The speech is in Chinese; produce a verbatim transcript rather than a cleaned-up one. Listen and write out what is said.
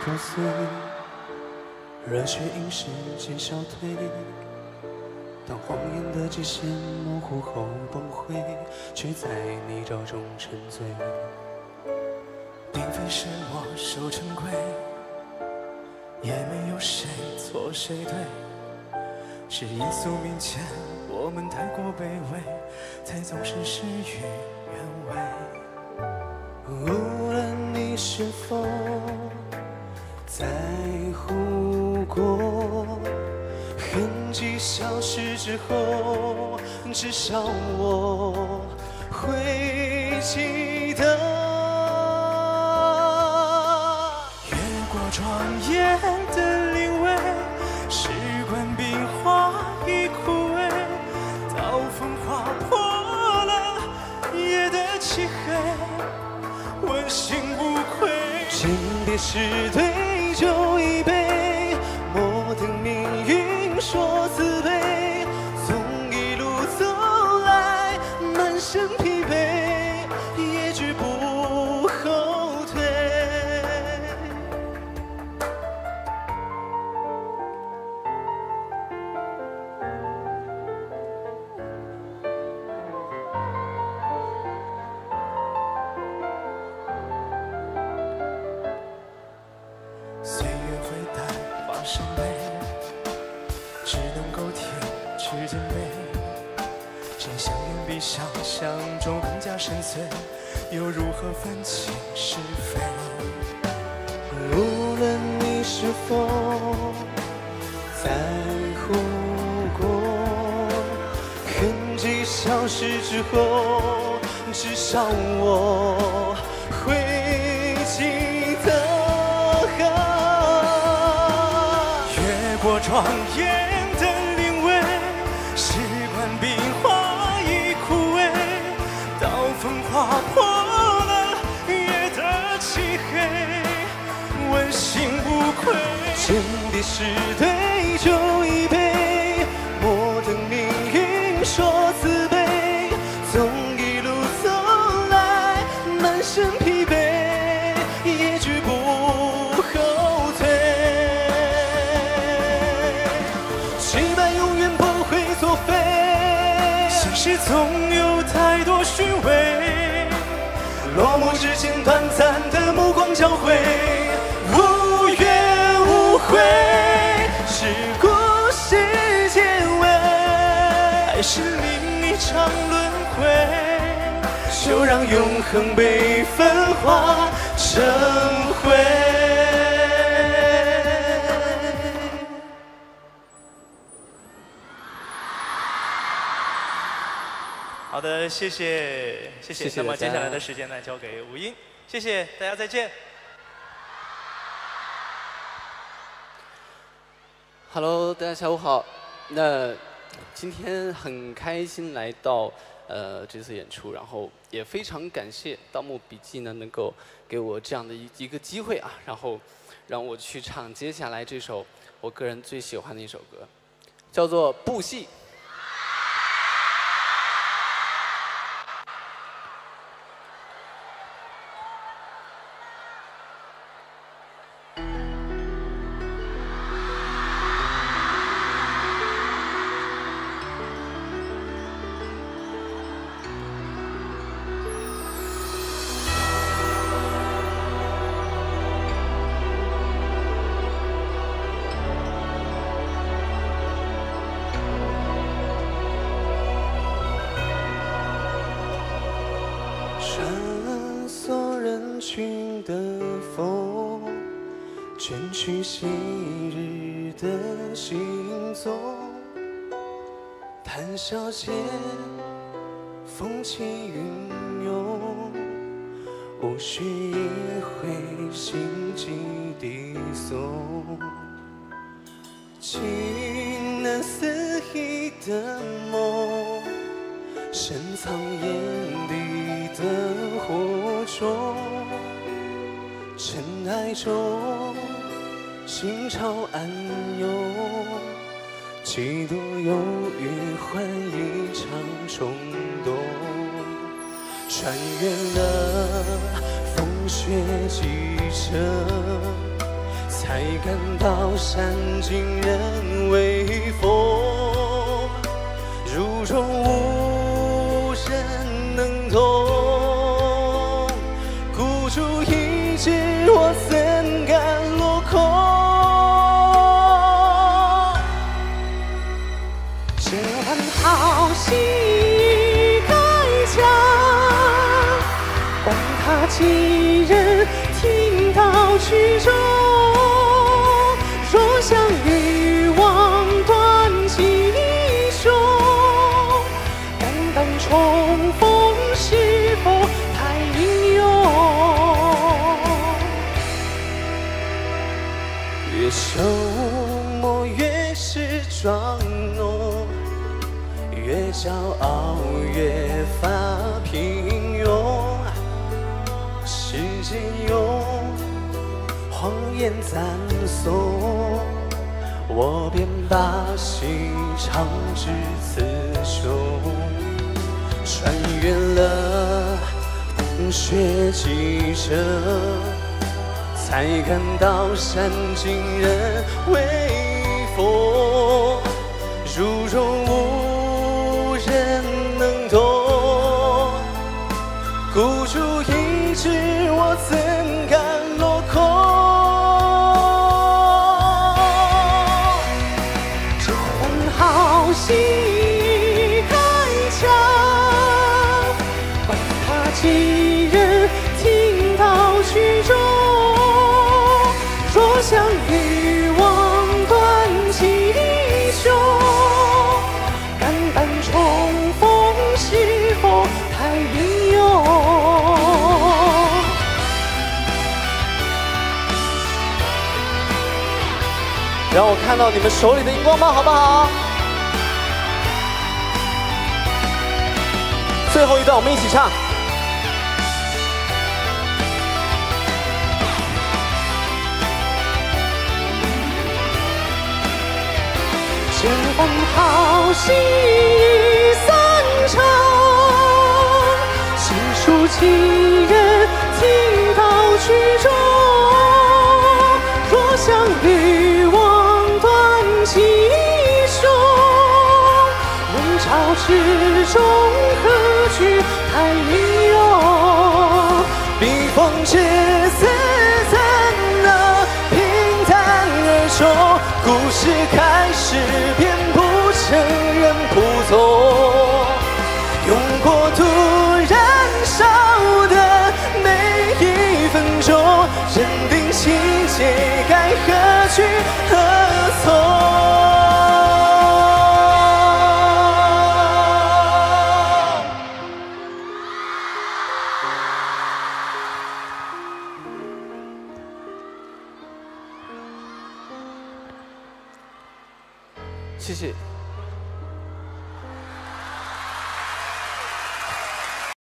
破碎，热血因时间消退。当谎言的界限模糊后崩溃，却在泥沼中沉醉。并非是我守成规，也没有谁错谁对，是因宿命前我们太过卑微，才总是事与愿违。无论你是否在乎过，痕迹消失之后，至少我会记得。越过庄严的灵位，事关冰花已枯萎，刀锋划破了夜的漆黑，问心无愧。先别是对酒一杯，莫等命运说慈悲。从一路走来，满身疲惫，也绝不后退。岁月会淡化伤悲，只能够停止谦卑。谁相愿比想象中更加深邃，又如何分清是非？无论你是否在乎过，痕迹消失之后，至少我会记得。越过庄严的灵位，事关冰花已枯萎，刀锋划破了夜的漆黑，问心无愧。先别是对酒一杯，莫等命运说慈悲。从一路走来，满身疲惫，也绝不后退。期待永远不会作废，现实总有太多虚伪。落幕之前，短暂的目光交汇，无怨无悔。是故事结尾，还是另一场轮回？就让永恒被分化成灰。好的，谢谢，谢谢。 谢谢那么接下来的时间呢，交给吴英，谢谢大家，再见。 Hello， 大家下午好。那今天很开心来到呃这次演出，然后也非常感谢《盗墓笔记》呢能够给我这样的一一个机会啊，然后让我去唱接下来这首我个人最喜欢的一首歌，叫做《布戏》。 穿梭人群的风，卷去昔日的行踪。谈笑间，风起云涌，无需一回，心悸低颂。情难似一的梦，深藏眼底的火种，尘埃中心潮暗涌，几多忧郁换一场冲动，穿越了风雪几程， 才感到山尽人为峰，如中无人能懂，孤注一掷我怎敢落空？这般好戏该讲，管他几人听到曲终。若想欲望断其英雄，肝胆重逢是否太英勇？越受磨越是装浓，越骄傲越发平庸。世间用谎言赞颂，我便把心唱至雌雄。穿越了风雪几折，才感到山尽人为峰，如中无人能懂，孤注一掷我怎敢落空？这般好戏该讲，管他几人听到曲终。若想欲望断其英雄，肝胆重逢是否太英勇？让我看到你们手里的荧光棒，好不好？最后一段，我们一起唱。这般好戏散场，细数几人听到曲终。若想欲望断其雄，人潮之中何惧太英勇？笔锋之词怎能平淡而终？故事开始便不承认普通，用过度燃烧的每一分钟，认定情节该何去何从？ 谢谢。